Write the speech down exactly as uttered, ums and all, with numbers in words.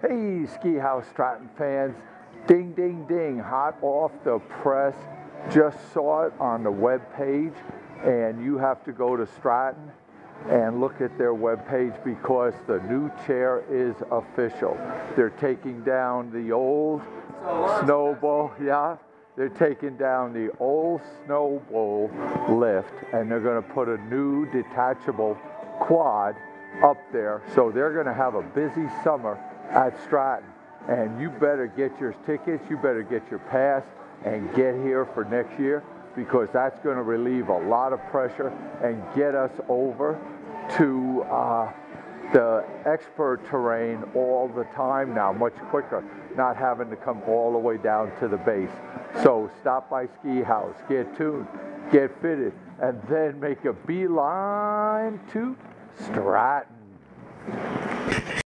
Hey, Ski House Stratton fans, ding, ding, ding, hot off the press. Just saw it on the web page, and you have to go to Stratton and look at their web page because the new chair is official. They're taking down the old snowball, yeah. They're taking down the old snowball lift, and they're going to put a new detachable quad up there. So they're going to have a busy summer at Stratton, and you better get your tickets, you better get your pass and get here for next year, because that's going to relieve a lot of pressure and get us over to uh, the expert terrain all the time now, much quicker, not having to come all the way down to the base. So stop by Ski House, get tuned, get fitted, and then make a beeline to Stratton.